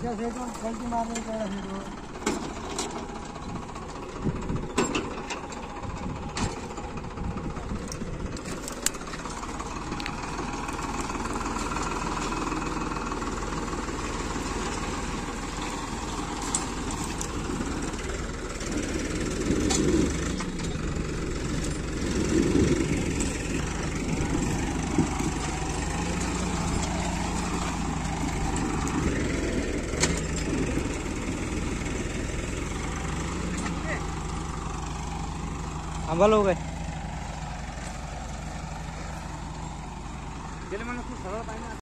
अच्छा से तो गलती मारने का है तो अंबल हो गए गेले माणूस सरळ पाहिजे